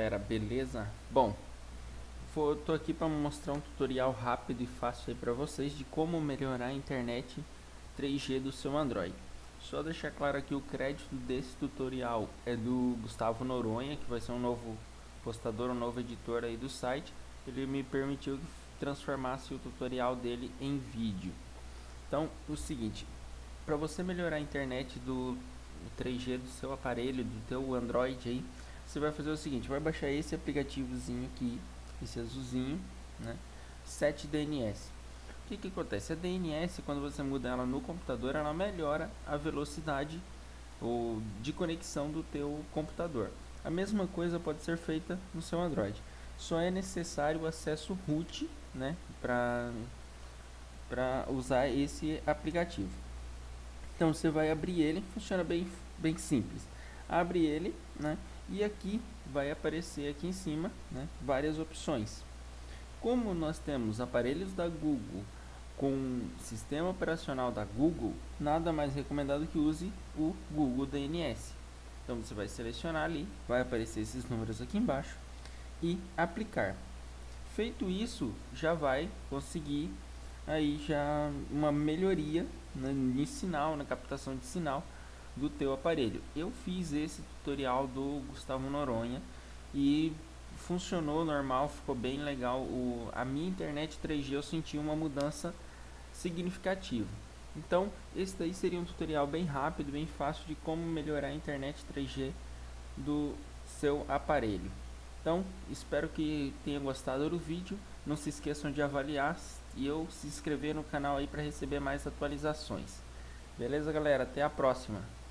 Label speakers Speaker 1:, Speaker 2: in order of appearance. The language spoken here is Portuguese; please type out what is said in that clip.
Speaker 1: galera, beleza? Bom, tô aqui para mostrar um tutorial rápido e fácil aí para vocês de como melhorar a internet 3G do seu Android. Só deixar claro aqui, o crédito desse tutorial é do Gustavo Noronha, que vai ser um novo postador, um novo editor aí do site. Ele me permitiu que transformasse o tutorial dele em vídeo. Então, o seguinte, para você melhorar a internet do 3G do seu aparelho, do teu Android aí, você vai fazer o seguinte: vai baixar esse aplicativozinho aqui, esse azulzinho, né? 7DNS. O que acontece? A DNS, quando você muda ela no computador, ela melhora a velocidade ou de conexão do teu computador. A mesma coisa pode ser feita no seu Android. Só é necessário o acesso root, né, para usar esse aplicativo. Então você vai abrir ele, funciona bem simples. Abre ele, né? E aqui vai aparecer aqui em cima, né, várias opções. Como nós temos aparelhos da Google com sistema operacional da Google, nada mais recomendado que use o Google DNS. Então você vai selecionar ali, vai aparecer esses números aqui embaixo e aplicar. Feito isso, já vai conseguir aí já uma melhoria no sinal, na captação de sinal do teu aparelho. Eu fiz esse tutorial do Gustavo Noronha e funcionou normal, ficou bem legal. A minha internet 3G eu senti uma mudança significativa. Então esse daí seria um tutorial bem rápido, bem fácil de como melhorar a internet 3G do seu aparelho. Então, espero que tenham gostado do vídeo. Não se esqueçam de avaliar e se inscrever no canal aí para receber mais atualizações. Beleza, galera? Até a próxima.